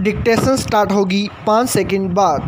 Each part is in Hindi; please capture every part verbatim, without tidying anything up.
डिक्टेशन स्टार्ट होगी पाँच सेकंड बाद।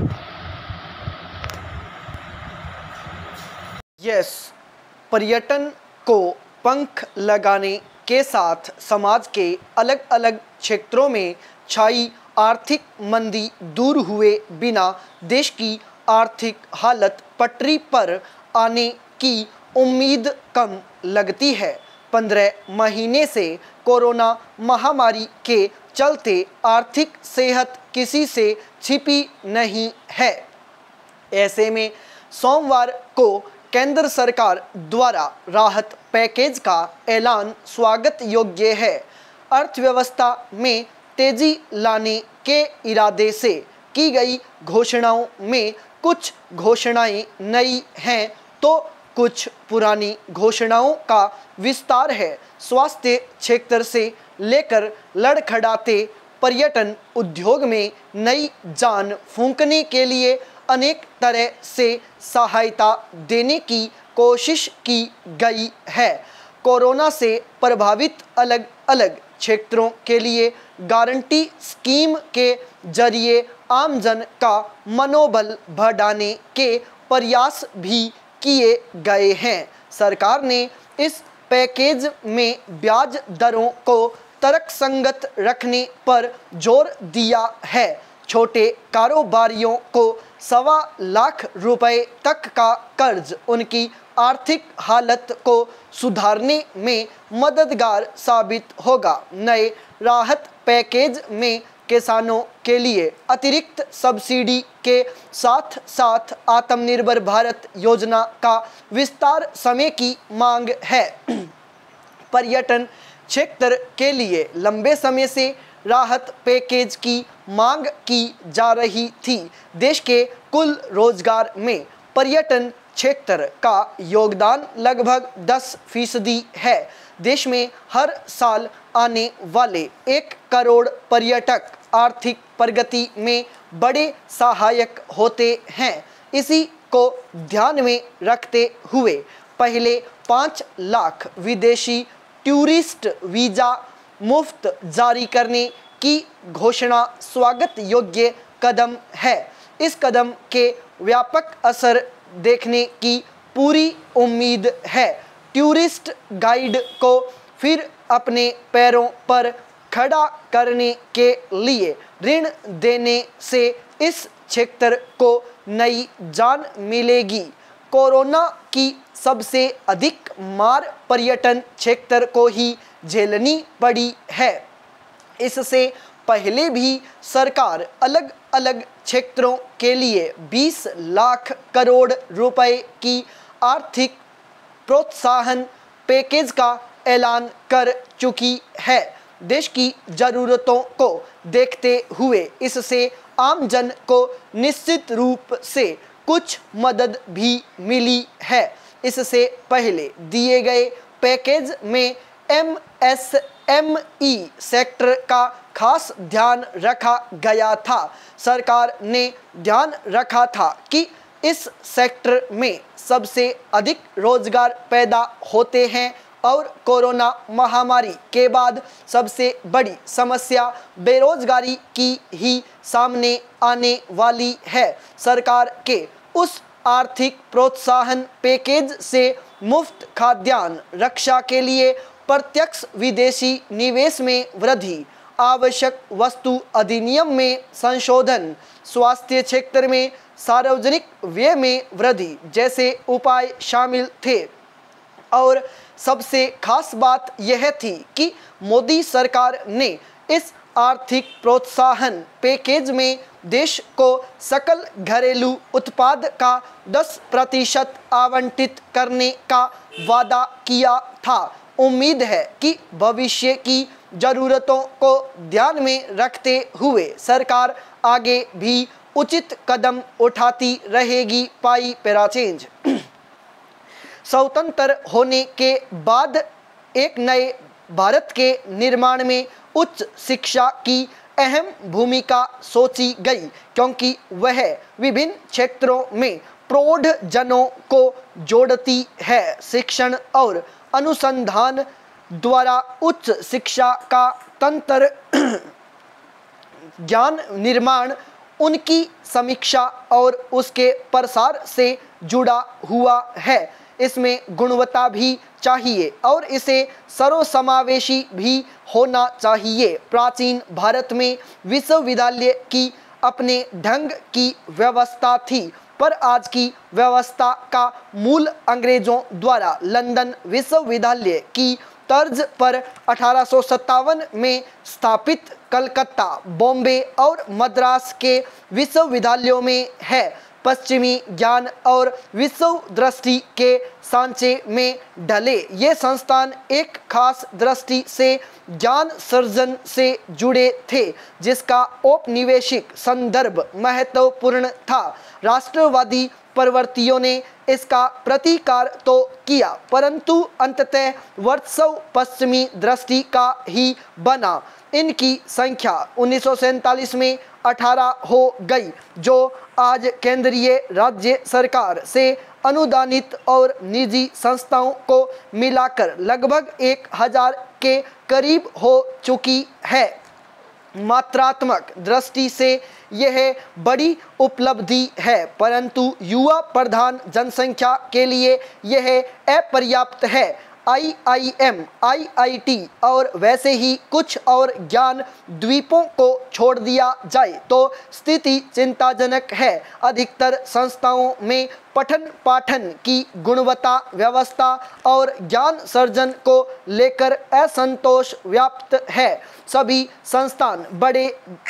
यस, पर्यटन को पंख लगाने के साथ समाज के अलग अलग क्षेत्रों में छाई आर्थिक मंदी दूर हुए बिना देश की आर्थिक हालत पटरी पर आने की उम्मीद कम लगती है। पंद्रह महीने से कोरोना महामारी के चलते आर्थिक सेहत किसी से छिपी नहीं है। ऐसे में सोमवार को केंद्र सरकार द्वारा राहत पैकेज का ऐलान स्वागत योग्य है। अर्थव्यवस्था में तेजी लाने के इरादे से की गई घोषणाओं में कुछ घोषणाएं नई हैं तो कुछ पुरानी घोषणाओं का विस्तार है। स्वास्थ्य क्षेत्र से लेकर लड़खड़ाते पर्यटन उद्योग में नई जान फूंकने के लिए अनेक तरह से सहायता देने की कोशिश की गई है। कोरोना से प्रभावित अलग अलग क्षेत्रों के लिए गारंटी स्कीम के जरिए आमजन का मनोबल बढ़ाने के प्रयास भी किए गए हैं। सरकार ने इस पैकेज में ब्याज दरों को तर्कसंगत रखने पर जोर दिया है। छोटे कारोबारियों को सवा लाख रुपए तक का कर्ज उनकी आर्थिक हालत को सुधारने में मददगार साबित होगा। नए राहत पैकेज में किसानों के लिए अतिरिक्त सब्सिडी के साथ साथ आत्मनिर्भर भारत योजना का विस्तार समय की मांग है। पर्यटन क्षेत्र के लिए लंबे समय से राहत पैकेज की मांग की जा रही थी। देश के कुल रोजगार में पर्यटन क्षेत्र का योगदान लगभग दस फीसदी है। देश में हर साल आने वाले एक करोड़ पर्यटक आर्थिक प्रगति में बड़े सहायक होते हैं। इसी को ध्यान में रखते हुए पहले पाँच लाख विदेशी टूरिस्ट वीज़ा मुफ्त जारी करने की घोषणा स्वागत योग्य कदम है। इस कदम के व्यापक असर देखने की पूरी उम्मीद है। टूरिस्ट गाइड को फिर अपने पैरों पर खड़ा करने के लिए ऋण देने से इस क्षेत्र को नई जान मिलेगी। कोरोना की सबसे अधिक मार पर्यटन क्षेत्र को ही झेलनी पड़ी है। इससे पहले भी सरकार अलग अलग क्षेत्रों के लिए बीस लाख करोड़ रुपए की आर्थिक प्रोत्साहन पैकेज का ऐलान कर चुकी है। देश की ज़रूरतों को देखते हुए इससे आम जन को निश्चित रूप से कुछ मदद भी मिली है। इससे पहले दिए गए पैकेज में M S M E sector का खास ध्यान रखा गया था। सरकार ने ध्यान रखा था कि इस सेक्टर में सबसे अधिक रोजगार पैदा होते हैं और कोरोना महामारी के बाद सबसे बड़ी समस्या बेरोजगारी की ही सामने आने वाली है। सरकार के उस आर्थिक प्रोत्साहन पैकेज से मुफ्त खाद्यान्न, रक्षा के लिए प्रत्यक्ष विदेशी निवेश में वृद्धि, आवश्यक वस्तु अधिनियम में संशोधन, स्वास्थ्य क्षेत्र में सार्वजनिक व्यय में वृद्धि जैसे उपाय शामिल थे। और सबसे खास बात यह थी कि मोदी सरकार ने इस आर्थिक प्रोत्साहन पैकेज में देश को सकल घरेलू उत्पाद का दस प्रतिशत आवंटित करने का वादा किया था। उम्मीद है कि भविष्य की ज़रूरतों को ध्यान में रखते हुए सरकार आगे भी उचित कदम उठाती रहेगी। पाई पैरा चेंज। स्वतंत्र होने के बाद एक नए भारत के निर्माण में उच्च शिक्षा की अहम भूमिका सोची गई, क्योंकि वह विभिन्न क्षेत्रों में प्रौढ़ जनों को जोड़ती है। शिक्षण और अनुसंधान द्वारा उच्च शिक्षा का तंत्र ज्ञान निर्माण उनकी समीक्षा और उसके प्रसार से जुड़ा हुआ है। इसमें गुणवत्ता भी चाहिए और इसे सर्वसमावेशी भी होना चाहिए। प्राचीन भारत में विश्वविद्यालय की अपने ढंग की व्यवस्था थी, पर आज की व्यवस्था का मूल अंग्रेजों द्वारा लंदन विश्वविद्यालय की तर्ज पर अठारह सौ सत्तावन में स्थापित कलकत्ता, बॉम्बे और मद्रास के विश्वविद्यालयों में है। पश्चिमी ज्ञान और विश्व दृष्टि के सांचे में ढले ये संस्थान एक खास दृष्टि से ज्ञान सृजन से जुड़े थे, जिसका औपनिवेशिक संदर्भ महत्वपूर्ण था। राष्ट्रवादी प्रवृत्तियों ने इसका प्रतिकार तो किया, परंतु अंततः वर्चस्व पश्चिमी दृष्टि का ही बना। इनकी संख्या उन्नीस सौ सैंतालीस में अठारह हो गई, जो आज केंद्रीय राज्य सरकार से अनुदानित और निजी संस्थाओं को मिलाकर लगभग एक हजार के करीब हो चुकी है। मात्रात्मक दृष्टि से यह बड़ी उपलब्धि है, परंतु युवा प्रधान जनसंख्या के लिए यह अपर्याप्त है। आई I am, I I T और वैसे ही कुछ और ज्ञान द्वीपों को छोड़ दिया जाए तो स्थिति चिंताजनक है। अधिकतर संस्थाओं में पठन पाठन की गुणवत्ता, व्यवस्था और ज्ञान सर्जन को लेकर असंतोष व्याप्त है। सभी संस्थान बड़े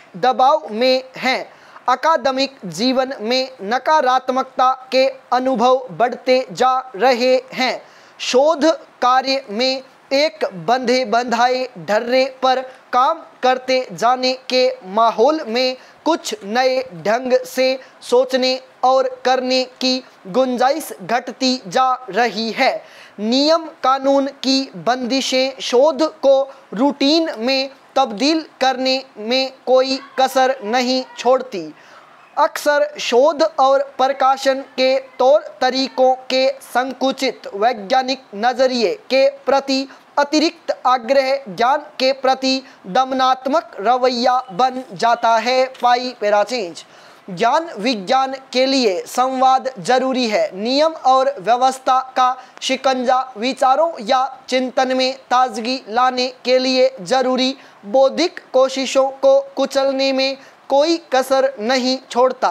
दबाव में हैं। अकादमिक जीवन में नकारात्मकता के अनुभव बढ़ते जा रहे हैं। शोध कार्य में एक बंधे बंधाए ढर्रे पर काम करते जाने के माहौल में कुछ नए ढंग से सोचने और करने की गुंजाइश घटती जा रही है। नियम कानून की बंदिशें शोध को रूटीन में तब्दील करने में कोई कसर नहीं छोड़ती। अक्सर शोध और प्रकाशन के तौर तरीकों के संकुचित वैज्ञानिक नजरिए के प्रति अतिरिक्त आग्रह ज्ञान के प्रति दमनात्मक रवैया बन जाता है। पाई पैराचेंज। ज्ञान विज्ञान के लिए संवाद जरूरी है। नियम और व्यवस्था का शिकंजा विचारों या चिंतन में ताजगी लाने के लिए जरूरी बौद्धिक कोशिशों को कुचलने में कोई कसर नहीं छोड़ता।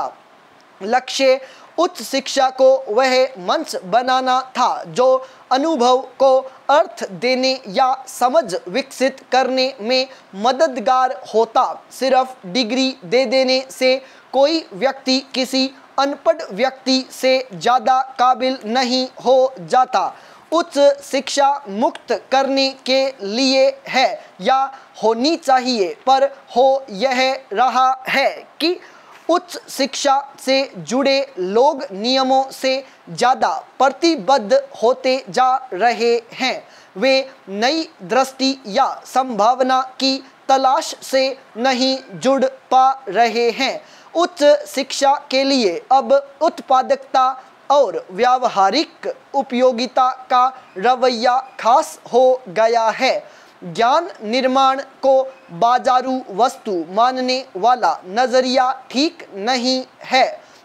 लक्ष्य उच्च शिक्षा को वह मंच बनाना था जो अनुभव को अर्थ देने या समझ विकसित करने में मददगार होता। सिर्फ डिग्री दे देने से कोई व्यक्ति किसी अनपढ़ व्यक्ति से ज़्यादा काबिल नहीं हो जाता। उच्च शिक्षा मुक्त करने के लिए है या होनी चाहिए, पर हो यह रहा है कि उच्च शिक्षा से जुड़े लोग नियमों से ज़्यादा प्रतिबद्ध होते जा रहे हैं। वे नई दृष्टि या संभावना की तलाश से नहीं जुड़ पा रहे हैं। उच्च शिक्षा के लिए अब उत्पादकता और व्यावहारिक उपयोगिता का रवैया खास हो गया है। ज्ञान निर्माण को बाजारू वस्तु मानने वाला नजरिया ठीक नहीं है।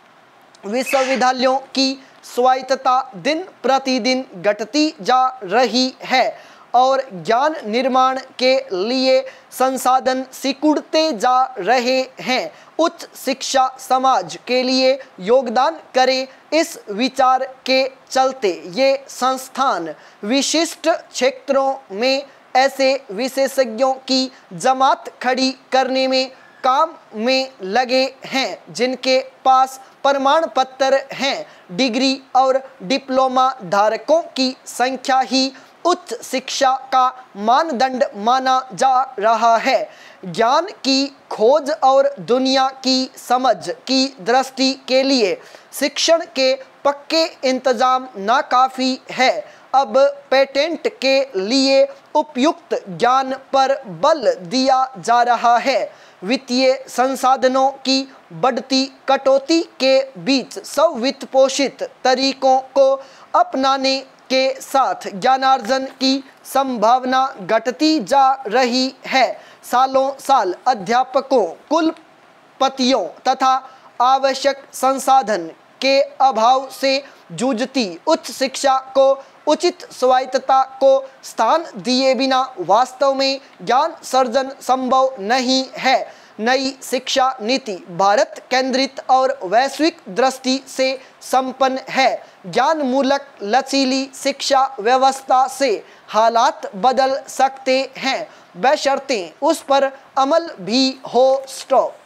विश्वविद्यालयों की स्वायत्तता दिन प्रतिदिन घटती जा रही है और ज्ञान निर्माण के लिए संसाधन सिकुड़ते जा रहे हैं। उच्च शिक्षा समाज के लिए योगदान करे, इस विचार के चलते ये संस्थान विशिष्ट क्षेत्रों में ऐसे विशेषज्ञों की जमात खड़ी करने में काम में लगे हैं जिनके पास प्रमाण पत्र हैं। डिग्री और डिप्लोमा धारकों की संख्या ही उच्च शिक्षा का मानदंड माना जा रहा है। ज्ञान की खोज और दुनिया की समझ की दृष्टि के लिए शिक्षण के पक्के इंतजाम नाकाफी है। अब पेटेंट के लिए उपयुक्त ज्ञान पर बल दिया जा रहा है। वित्तीय संसाधनों की बढ़ती कटौती के बीच स्ववित्त पोषित तरीकों को अपनाने के साथ ज्ञानार्जन की संभावना घटती जा रही है। सालों साल अध्यापकों, कुलपतियों तथा आवश्यक संसाधन के अभाव से जूझती उच्च शिक्षा को उचित स्वायत्तता को स्थान दिए बिना वास्तव में ज्ञान सर्जन संभव नहीं है। नई शिक्षा नीति भारत केंद्रित और वैश्विक दृष्टि से संपन्न है। ज्ञान मूलक लचीली शिक्षा व्यवस्था से हालात बदल सकते हैं, बशर्ते उस पर अमल भी हो। स्टॉप।